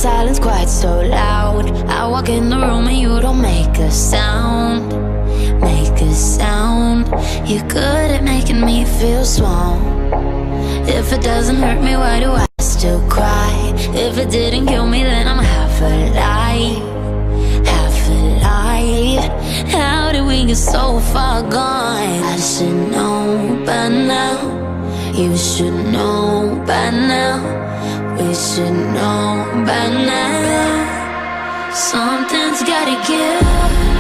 silence quite so loud. I walk in the room and you don't make a sound. Make a sound. You're good at making me feel small. If it doesn't hurt me, why do I still cry? If it didn't kill me, then I'm half alive. Half alive. How did we get so far gone? I should know by now. You should know by now. We should know by now. Something's gotta give.